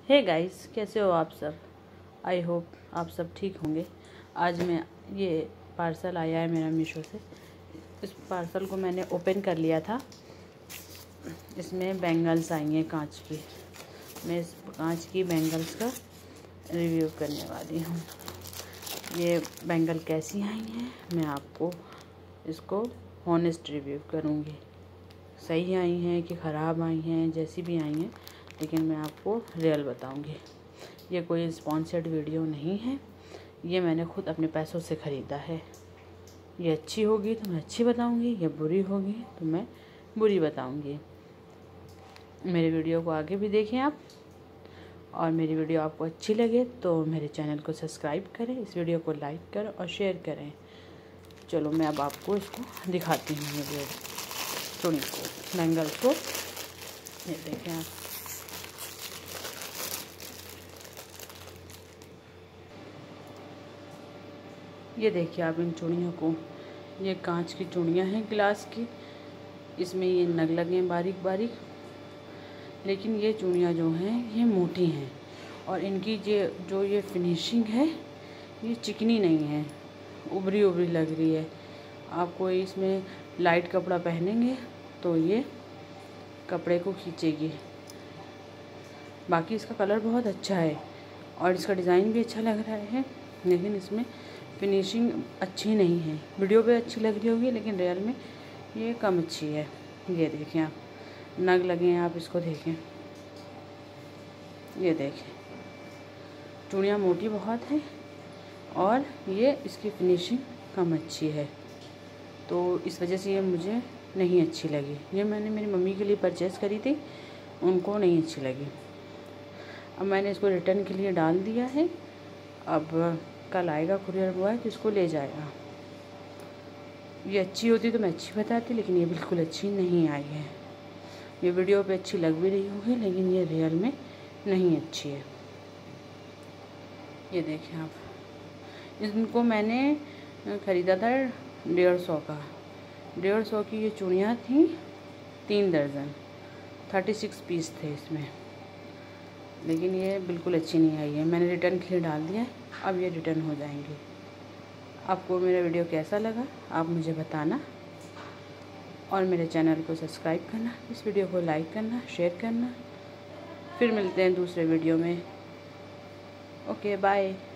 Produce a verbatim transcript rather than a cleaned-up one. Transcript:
Hey guys, कैसे हो आप सब। आई होप आप सब ठीक होंगे। आज मैं ये पार्सल आया है मेरा मीशो से। इस पार्सल को मैंने ओपन कर लिया था। इसमें बैंगल्स आई हैं कांच की। मैं इस कांच की बैंगल्स का रिव्यू करने वाली हूँ। ये बैंगल कैसी आई हैं मैं आपको इसको हॉनेस्ट रिव्यू करूँगी। सही आई हैं कि ख़राब आई हैं, जैसी भी आई हैं, लेकिन मैं आपको रियल बताऊंगी। ये कोई स्पॉन्सर्ड वीडियो नहीं है, ये मैंने खुद अपने पैसों से ख़रीदा है। ये अच्छी होगी तो मैं अच्छी बताऊंगी, ये बुरी होगी तो मैं बुरी बताऊंगी। मेरे वीडियो को आगे भी देखें आप, और मेरी वीडियो आपको अच्छी लगे तो मेरे चैनल को सब्सक्राइब करें, इस वीडियो को लाइक करें और शेयर करें। चलो मैं अब आपको इसको दिखाती हूँ, ये चूड़ी को, बैंगल को। ये देखें आप, ये देखिए आप इन चूड़ियों को। ये कांच की चूड़ियाँ हैं ग्लास की। इसमें ये नग लगे हैं बारीक बारीक, लेकिन ये चूड़ियाँ जो हैं ये मोटी हैं, और इनकी ये जो ये फिनिशिंग है ये चिकनी नहीं है, उभरी उभरी लग रही है। आप कोई इसमें लाइट कपड़ा पहनेंगे तो ये कपड़े को खींचेगी। बाकी इसका कलर बहुत अच्छा है और इसका डिज़ाइन भी अच्छा लग रहा है, लेकिन इसमें फिनिशिंग अच्छी नहीं है। वीडियो पे अच्छी लग रही होगी लेकिन रियल में ये कम अच्छी है। ये देखें आप, नग लगे हैं, आप इसको देखें। ये देखें, चूड़ियाँ मोटी बहुत है और ये इसकी फिनिशिंग कम अच्छी है, तो इस वजह से ये मुझे नहीं अच्छी लगी। ये मैंने मेरी मम्मी के लिए परचेज़ करी थी, उनको नहीं अच्छी लगी। अब मैंने इसको रिटर्न के लिए डाल दिया है। अब कल आएगा कुरियर बॉय तो इसको ले जाएगा। ये अच्छी होती तो मैं अच्छी बताती, लेकिन ये बिल्कुल अच्छी नहीं आई है। ये वीडियो पे अच्छी लग भी रही होगी, लेकिन ये रियल में नहीं अच्छी है। ये देखें आप, इनको मैंने ख़रीदा था डेढ़ सौ का। डेढ़ सौ की ये चूड़ियाँ थी, तीन दर्जन, थर्टी सिक्स पीस थे इसमें, लेकिन ये बिल्कुल अच्छी नहीं आई है। मैंने रिटर्न के लिए डाल दिया है, अब ये रिटर्न हो जाएंगे। आपको मेरा वीडियो कैसा लगा आप मुझे बताना, और मेरे चैनल को सब्सक्राइब करना, इस वीडियो को लाइक करना, शेयर करना। फिर मिलते हैं दूसरे वीडियो में। Okay, bye.